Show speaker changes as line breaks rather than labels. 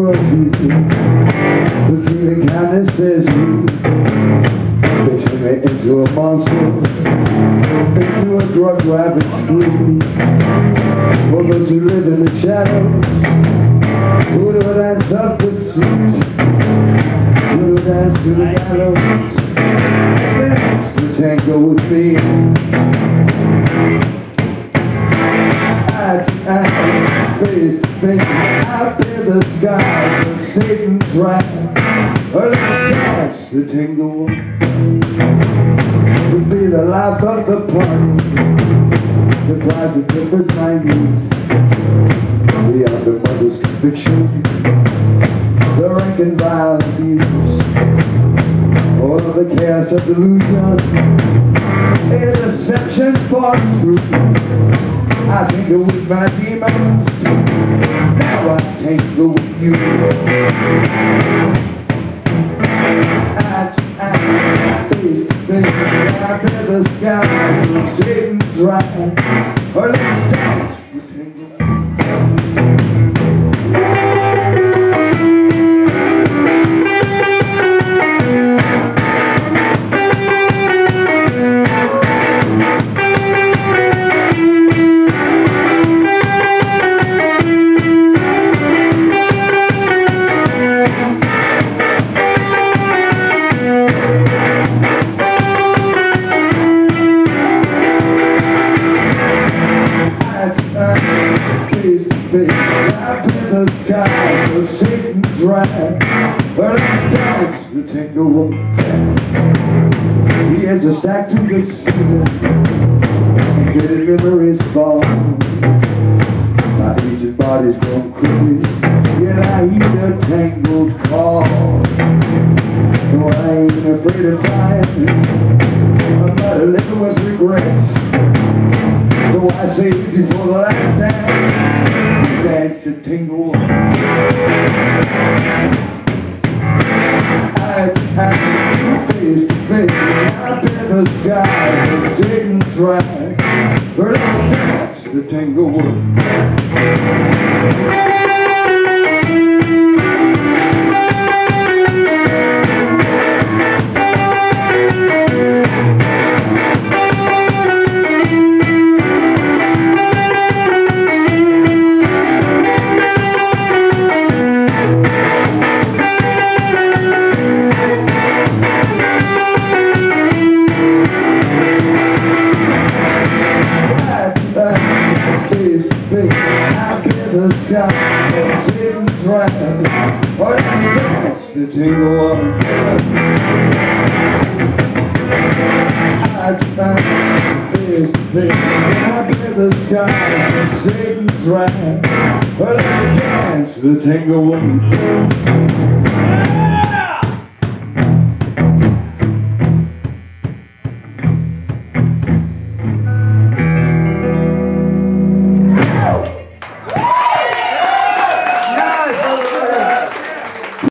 worldview. Perceiving kindness as me. They turn me into a monster, into a drug ravaged free. For those who live in the shadows, who do dance up the street, who do dance to the gallows, dance the tango with me. Eye to eye, face to face, I bear the skies of Satan's wrath. Or let's dance the tango would be the life of the party, the prize of different my youth, beyond the mother's conviction, the rank and vile abuse, or the chaos of delusion, a deception for truth. I tangle with my demons, now I tangle with you. Eye to eye, face to face, I bear the skies of Satan's wrath. Or let's dance with tango. Face to face, I bear the skies of Satan's wrath. Well, let's dance the tango of death. He has a stack to the ceiling, faded memories fall. My aged body's grown crooked, yet I hear a tangled call. No, I ain't afraid of dying, I'm not living with regrets. So I say before the last time, dance the tango. Eye to eye, face to face, I bear the skies of Satan's wrath. Let's dance the tango. Face to face, I bear the sky of Satan's wrath. Or let's dance the tango. Eye to eye, face to face, I bear the sky of Satan's wrath. Or let's dance the tango.